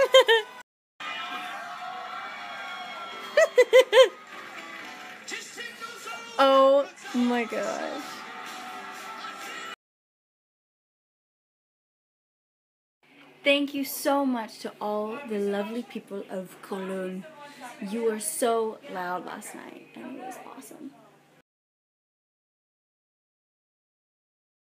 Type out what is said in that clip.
Oh my gosh. Thank you so much to all the lovely people of Cologne. You were so loud last night, and it was awesome.